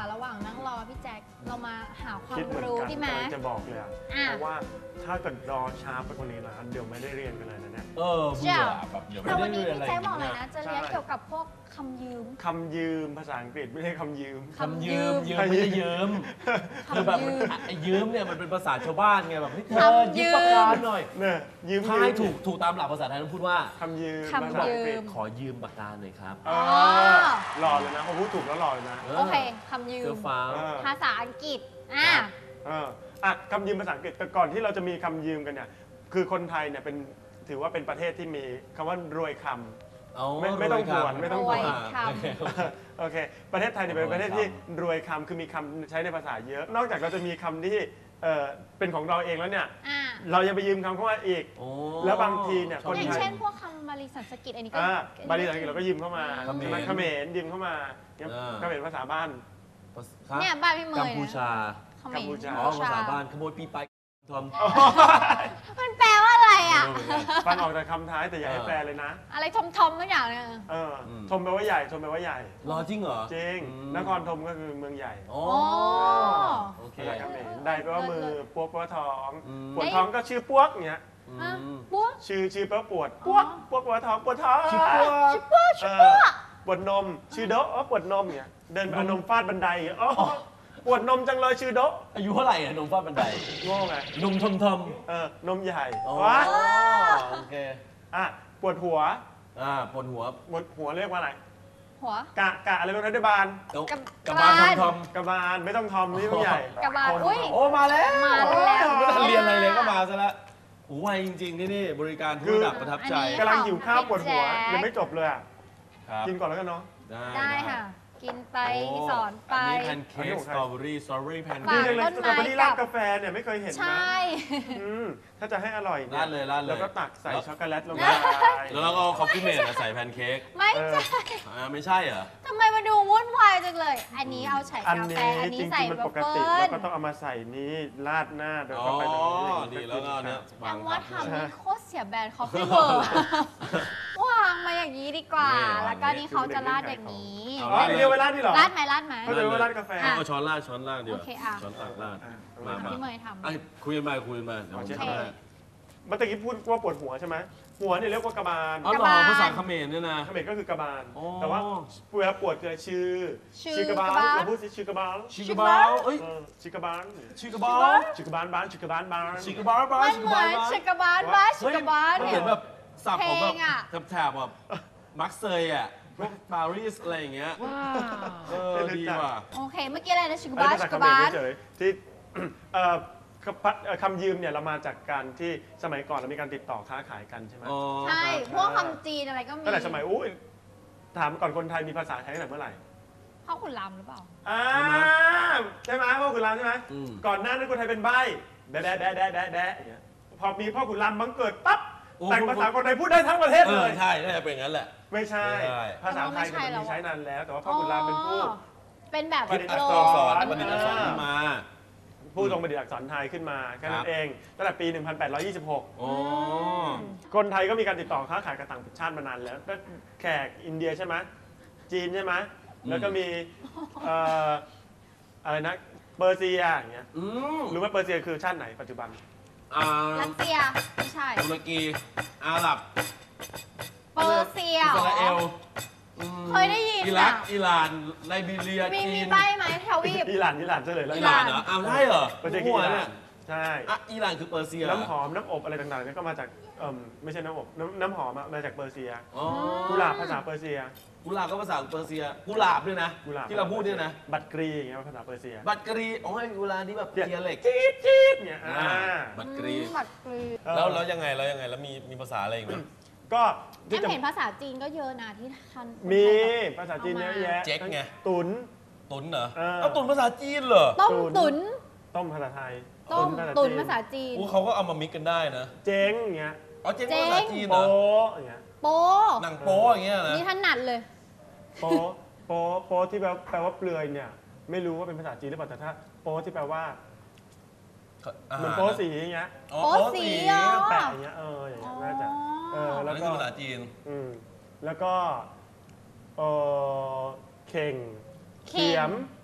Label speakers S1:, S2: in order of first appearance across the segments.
S1: ระหว่างนั่งรอพี่แจ็คเรามาหาความ
S2: คิดเหมือน
S1: รู้
S2: กัน
S1: ที่แม้
S2: จะบอกเลยอะเพราะว่าถ้าเกิดรอช้าไปกว่านี้นะเดี๋ยวไม่ได้เรียนกันเลยนะเนี่ย
S3: เบื่อแบบเดี๋ยวไม่
S1: แต่วัน
S3: ได้
S1: นี้
S3: เรียน
S1: พี่
S3: อะไร
S1: แจ็คบอกเลย
S3: นะ
S1: นะจะเรียนเกี่ยวกับพวกคำยืม
S2: คำยืมภาษาอังกฤษไม่ใช่คำยืม
S3: คำยืมไม่ได้ยืมคือแบบไอ้ยืมเนี่ยมันเป็นภาษาชาวบ้านไงแบบเฮ้ยเธอยืมปากกาหน่อย
S2: เนี่ยยืม
S3: ถ้าให้ถูกตามหลักภาษาไทยต้องพูดว่า
S2: คำยืม
S1: คำยืม
S2: ภาษาอังกฤษ
S3: ขอยืมปากกาหน่อยครับ
S2: หล่อเลยนะพอพูดถูกแล้วหล่อเลยนะ
S1: โอเคคำยื
S3: เสื้
S1: ม
S3: อฟ้า
S1: ภาษาอังกฤษ
S2: คำยืมภาษาอังกฤษแต่ก่อนที่เราจะมีคำยืมกันเนี่ยคือคนไทยเนี่ยเป็นถือว่าเป็นประเทศที่มีคำว่ารวยคำไม่ต้องผวนไม่ต้องผวนโอเคประเทศไทยเนี่ยเป็นประเทศที่รวยคำคือมีคำใช้ในภาษาเยอะ นอกจากเราจะมีคำที่เป็นของเราเองแล้วเนี่ยเรายังไปยืมคำเข้ามาอีกแล้วบางทีเนี่ยคน
S1: อย่าง
S2: ไทย
S1: เช่นพวกคำบาลีสันสกฤตอันนี้ก็
S2: บาลีสันสกฤตเราก็ยืมเข้ามา เขมรยืมเข้ามาเขมรภาษาบ้าน
S1: เนี่ยบ้านพี่เมย์
S3: กัมพูชา
S2: กัมพูชา
S3: อ๋อภาษาบ้านขโมยปีไปทอม
S1: มันแปลว่าอะไรอ่ะ
S2: ฟังออกจากคำท้ายแต่อย่าให้แปลเลยนะ
S1: อะไรทอมๆทุกอย่างเนี่ย
S2: ชมแปลว่าใหญ่ชมแปลว่าใหญ่
S3: รอจริงเหรอ
S2: จริงนครธมก็คือเมืองใหญ่
S3: อ๋อโอเค
S2: ภาษาเขมรได้แปลว่ามือปวกแปลว่าท้องปวดท้องก็ชื่อปวกเงี้ย
S1: ปุ๊บ
S2: ชื่อแปลว่าปวดปวกปวดแปลว่าท้องปวดท้อง
S3: ชื่อปวก
S2: ปวดนมชื่อโดะปวดนมเงี้ยเดินเอานมฟาดบันไดอ๋อปวดนมจังเลยชื่อโดะ
S3: อายุเท่าไหร่อะนมฟาดบันได
S2: โง่ไง
S3: นมทอมทอม
S2: นมใหญ่
S3: ว้าโอเค
S2: ปวดหัว
S3: ปวดหัว
S2: ปวดหัวเรียกว่าอะไร
S1: หัว
S2: กะอะไรเป็นรัฐบาล
S3: กระบาลทอมทอม
S2: กระบาลไม่ต้องทอมนี่ต้องใหญ่
S1: กระบาลอุ้ย
S3: โอ้มาแล้ว
S1: มาแล้ว
S3: ไม่ทันเรียนอะไรเลยก็มาซะแล้วโอ้ไวจริงๆนี่บริการทุกระดับประทับใจ
S2: กำลังหิวข้าวปวดหัวยังไม่จบเลยอ่ะ
S3: ครับ
S2: กินก่อนแล้วกันเนาะ
S1: ได้ค่ะ กินไปสอนไป
S3: อันนี้แพนเค้กสตรอเบอรี่แพน
S1: ฝา
S3: เค้
S1: ก
S3: ก
S1: ต้นไม้
S2: สตรอเบอรี่ราดกาแฟเนี่ยไม่เคยเห็น
S1: ใช
S2: นะ
S1: ่
S2: ถ้าจะให้อร่อยเนี่
S3: ราดเลย
S2: แล้วก็ตักใส่ช็อกโกแลตลงไป
S3: แล้วเราก็เอาคอฟฟี่เมดใส่แพนเค้ก
S1: ไม่ใช่
S3: ไม่ใช่เหรอ
S1: ทำไมมาดูวุ่นวายจังเลย อันนี้เอาใส่
S2: อัน
S1: กาแฟ
S2: นี้
S1: อัน
S2: จ
S1: นี้
S2: ริง
S1: ใส่
S2: ๆมัน
S1: บั
S2: ป
S1: ฟ
S2: ก
S1: เฟิ
S2: ติ
S1: ล
S2: แล้วก็ต้องเอามาใส่นี้ราดหน้าเดี๋ยวเข้าไปตรงนี้
S3: ดีแล้วก็เนี่ย
S1: แต่ว่าทำนี่โคตรเสียแบรนด์คอฟฟี่เวิร์วางมาอย่างนี้ดีกว่า แล้วก็นี่เขาจะราดอย่างนี้
S2: เรียกว่าราดนี่เหรอ
S1: ราดไหมราดไหม
S2: เขาจะเรียกว่าราดกาแฟ
S3: เอาช้อนราดดีก
S1: โอ
S3: ว่า
S1: เคอ่ะ
S3: ช้อนตักราดมา
S1: พี่เมย์ทำ
S3: คุยกันมาเดี๋ยวผมทำให้
S2: เมื่อกี้พูดว่าปวดหัวใช่ไหมหัวเนี่ยเรียกว่ากระบาล
S3: อ๋อเหรอภาษาเขมรเนี่ยนะ
S2: เขมรก็คือกระบาล
S3: อ๋อ
S2: แต่ว่าเวลาปวดคือชื่อกระบาลเราพูดสิชื่อกระบาล
S3: ชิกาบาลเอ้ย
S2: ชื่อกระบาล
S3: ชิกาบาล
S2: ชื่อกระบาลบ้านชื่อกระบาลบ้าน
S3: ชิกาบาลบ้า
S1: มันเหมือนชิกาบานบ้าชิกาบาน
S3: มัน
S1: เนี่
S3: เหมื
S1: ย
S3: อนแบบสับของแบบ
S1: เพลงอะ
S3: แถบแบบมักเซยอ่ะพวกปารีสอะไรอย่างเงี้ยดีว่ะ
S1: โอเค เมื่อกี้อะไรนะชิกา
S2: อัน
S1: บา
S2: นี้
S1: น
S2: ภาษา
S1: ชิ
S2: เข
S1: กาม บาร น
S2: เฉยๆที่คำยืมเนี่ยเรามาจากการที่สมัยก่อนเรามีการติดต่อค้าขายกันใช่ไหม
S1: ใช่ พวกคำจีนอะไรก็มี
S2: ตั้งแต่สมัยอุ้ยถามก่อนคนไทยมีภาษาไทยตั้งแต่เมื่อไหร่
S1: พ่อขุนรามหรือเปล่า
S2: ใช่ไหมพ่อขุนรามใช่ไหมก่อนหน้านั้นคนไทยเป็นใบ้แดะอย่างเงี้ยพอมีพ่อขุนรามบังเกิดปั๊บแต่งภาษาคนไทยพูดได้ทั้งประเทศเลย
S3: ใช่น่าจะเป็นงั้นแหละ
S2: ไม่ใช่ ภาษาไทยเนี่ยมันมีใช้นานแล้ว แต่ว่าพ่อขุนรามเป็นผู้
S1: เป็นแบบ
S2: ประดิษฐ์อักษ
S3: ตัว
S2: ร
S3: สอนประดิษฐ์อักษรขึ้นมา
S2: ผู้ทรงประดิษฐ์อักษรไทยขึ้นมาแค่นั้นเองตั้งแต่ปี 1826
S3: โอ้
S2: คนไทยก็มีการติดต่อค้าขายกับต่างชาติมานานแล้วก็แขกอินเดียใช่ไหมจีนใช่ไหมแล้วก็มีอะไรนะเปอร์เซียอย่างเงี้ยรู้ไหมเปอร์เซียคือชาติไหนปัจจุบัน
S1: รัสเซียไม่ใช่
S3: ตุรกีอาหรับ
S1: เปอร์เซีย
S3: อิสราเอล
S1: เคยได้ยิน
S3: อิรักอิหร่านไลบีเรีย
S1: มี
S3: จีน
S1: ใบไหมทวีป
S2: อิหร่านเฉลยแล้ว
S3: อิหร่านเหรออ้าวใช่เหรอ
S2: เปอร์เซียคือ
S3: มั่ว
S2: อิห
S3: เนี่
S2: ร่าย นใช่
S3: อิหร่านคือเปอร์เซีย
S2: น้ำหอมน้ำอบอะไรต่างๆเนี่ยก็มาจากไม่ใช่น้ำอบน้ำหอมมาจากเปอร์เซียกุหลาบภาษาเปอร์เซีย
S3: กุหลาบก็ภาษาเปอร์เซียกุหลาบด้วยนะ
S2: กุหลาบ
S3: ที่เราพูดเนี่ยนะ
S2: บัตรกรีอย่างเงี้ยภาษาเปอร์เซีย
S3: บัตรกรีโอ้ยกุหลาบที่แบบเทียเหล็ก
S2: จี๊ดเนี่ย
S3: บัตรกรี
S1: บัตรกรี
S3: แล้วยังไงแล้วมีภาษาอะไรอีกไหม
S2: ก็
S1: แอมเห็นภาษาจีนก็เยอะนะที่ท่าน
S2: มีภาษาจีนเยอะแยะ
S3: เจ๊กไง
S2: ตุน
S3: ตุนเหรอ
S2: เออ
S3: เอาตุนภาษาจีนเหรอ
S1: ต้มตุ๋น
S2: ต้มภาษาไทย
S1: ต้มตุ๋นภาษาจีน
S3: โอ้เขาก็เอามามิกกันได้นะ
S2: เจ๊งอย่างเงี้ย
S3: อ๋อเจ๊งภาษาจีนเหร
S2: โป๊
S3: อ
S2: อย่างเงี้ย
S1: โป๊
S3: หนังโป๊อย่างเงี้ยนะ
S1: นี่ถนัดเลย
S2: โป๊ที่แปลว่าเปลือยเนี่ยไม่รู้ว่าเป็นภาษาจีนหรือเปล่าแต่ถ้าโป๊ที่แปลว่าเหมือนโป๊สีอย่างเงี้ย
S3: อ๋อ
S1: โป๊สีอ่ะ
S2: แปะอย่างเงี้ยอย่างเงี้ยน่าจะ
S3: แล้ว ว
S2: แล้ก็
S3: ก็ภาษาจีน
S2: แล้วก็เข่ง
S1: เข็
S2: เขีย
S1: ม
S2: ม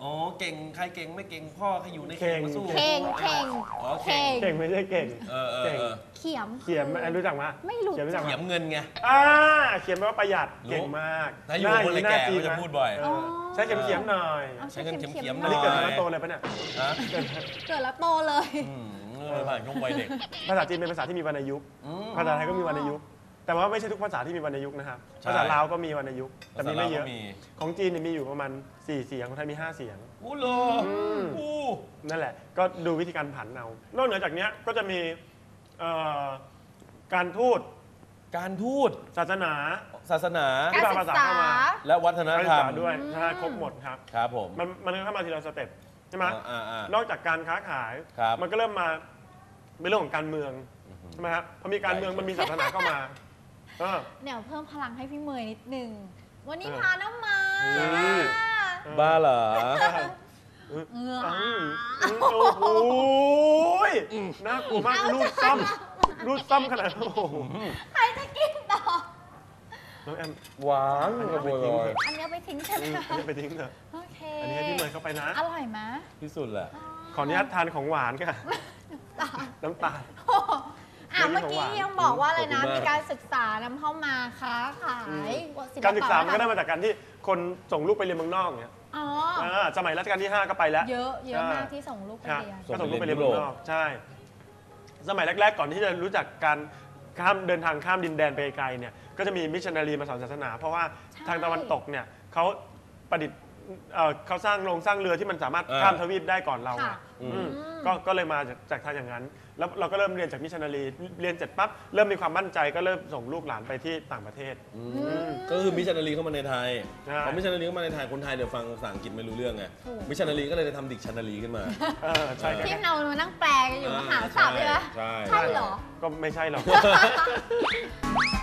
S3: อ๋อเก่งใครเก่งไม่เก่งพ่อใครอยู่ใน
S2: เข่ง
S3: มาสู้
S1: เข่งเข่ง
S3: อ๋อเข่ง
S2: เก่งไม่ใช่เก่ง
S3: เก่ง
S1: เขียม
S2: เขียมรู้จักไหม
S1: ไม่รู้
S2: เขียมรู้จักไหม
S3: เขียมเงินไง
S2: เขียมแปลว่าประหยัด
S3: รู้
S2: เก่งมาก
S3: ถ้าอยู่คนเลยแก่ก็จะพูดบ่อย
S2: ใช้เขียมหน่อย
S1: เอา
S3: ใช้เงินเขียมๆ
S2: อันนี้
S3: ห
S2: เกิด
S3: น่
S2: มา
S3: อย
S2: แล้วโตเลยปะเนี่ย
S3: ฮะ
S1: เกิดแล้วโตเลย
S3: ผ่านช่วงวัยเด็ก
S2: ภาษาจีนเป็นภาษาที่มีวรรณยุกต์ ภาษาไทยก็มีวรรณยุกต์ แต่ว่าไม่ใช่ทุกภาษาที่มีวรรณยุกต์นะครับ
S3: ใช่
S2: ภาษาลาวก็มีวรรณยุกต์ แต่มีไม่เยอะ
S3: ภาษาลาวก็มี
S2: ของจีนเนี่ยมีอยู่ประมาณ4 เสียง ของไทยมี 5 เสียง
S3: อู้โลอู้
S2: นั่นแหละ ก็ดูวิธีการผันเอา นอกเหนือจากเนี้ยก็จะมีเอ่อการทูต
S3: การทูต
S2: ศาสนา
S3: ศาสนา
S1: การศึกษา
S3: และวัฒน
S2: การศึ
S3: ธร
S2: ก
S3: รม
S2: ษาด้วยใช่ครบหมดครับ
S3: ครับผม
S2: มันเข้ามาทีละสเต็ปใช่ไหม
S3: อ่า
S2: นอกจากการค้าขาย
S3: ครับ
S2: มันก็เริ่มมาเป็นเรื่องของการเมืองใช่ไหมครับพอมีการเมืองมันมีศาสนาเข้ามาเออ
S1: เดี๋ยวเพิ่มพลังให้พี่เมย์นิดนึง วันนี้
S2: เออ
S1: พาน้ำมา
S3: บ้าเหรอ
S1: เหงื่อ
S2: โอ้โหน่ากลัวมากรูดซ้ำขนาดนั้นโอ้โห
S1: ใครจะกินต่อ
S2: น้องแอม
S3: หวานกระบวยลอย
S1: อันนี้เอาไปทิ้งใช่ไหม
S2: อันนี้ไปทิ้งเถอะ
S1: โอเค
S2: อันนี้ให้พี่เมย์เข้าไปนะ
S1: อร่อยไหม
S3: ที่สุดแหละ
S2: ขออนุญาตทานของหวานค่ะ น้ำตาล
S1: เมื่อกี้ยังบอกว่าอะไรนะ
S3: ขอบคุณมาก
S1: มีการศึกษานำเข้ามาค้าขายศิลปะ
S2: การศึกษามันก็ได้มาจากการที่คนส่งลูกไปเรียนเมืองนอกเนี่ย
S1: อ๋อ
S2: สมัยรัชกาลที่ 5 ก็ไปแล้ว
S1: เยอะมากที่ส่งลูกไป
S2: ใช่
S1: เรียน
S2: ก็ส่งลูกไปเรียนเมืองนอกใช่ สมัยแรก ๆ ก่อนที่จะรู้จักการเดินทางข้ามดินแดนไปไกลๆเนี่ยก็จะมีมิชชันนารีมาสอนศาสนา เพราะว่า
S1: ใช่
S2: ทางตะวันตกเนี่ยเขาประดิษฐ์เขาสร้างเรือที่มันสามารถ
S3: อ่า
S2: ข้ามทวีปได้ก่อนเรา
S1: ค่ะ
S2: ก็เลยมาจากทางอย่างนั้น แล้วเราก็เริ่มเรียนจากมิชชันนารีเรียนเสร็จปั๊บเริ่มมีความมั่นใจก็เริ่มส่งลูกหลานไปที่ต่างประเทศ
S3: ก็คือมิชชันนารีเข้ามาในไทย
S2: ใช่
S3: พอมิชชันนารีเข้ามาในไทยคนไทยเดี๋ยวฟังภาษาอังกฤษไม่รู้เรื่องไง
S1: ถูก
S3: มิชชันนารีก็เลยทำดิกชันนารีขึ้นมา
S2: ใช่ครับ
S1: ที่เรามานั่งแปลกันอยู่มาหาศัพท์ใช่ไหม
S3: ใช่
S1: ใช่เหรอ
S2: ก็ไม่ใช่หรอก